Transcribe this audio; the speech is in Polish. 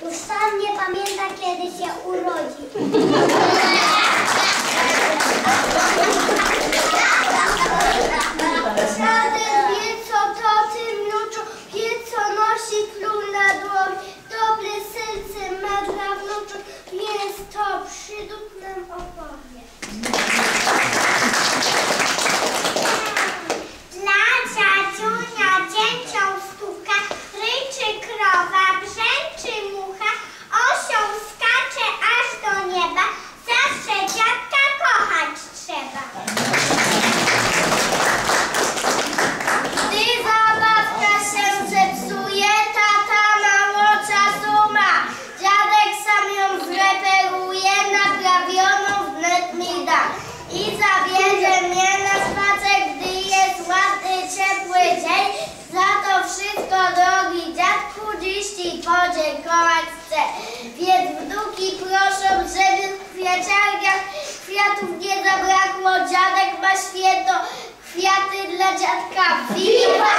Już sam nie pamięta, kiedy się urodzi. Dziadek wie, co to ty, wnuczu, wie, co nosi król na dłoni. Dobre serce ma dla wnuczu, więc to przyduk nam opowie. Dla dziadziunia dzięcią stuka, ryczy krowa, brzęczy mucha, osioł skacze aż do nieba, zawsze dziadka kochać trzeba. Gdy zabawka się zepsuje, tata mało czasu ma. Dziadek sam ją zreperuje, naprawioną wnet mi da. I zabierze mnie na spacer, gdy jest ładny, ciepły dzień. Za to wszystko, drogi dziadku, dziś ci podziękować chcę. Więc wnuki proszą, żeby w kwiaciarniach kwiatów nie zabrakło. Dziadek ma święto, kwiaty dla dziadka. Viva!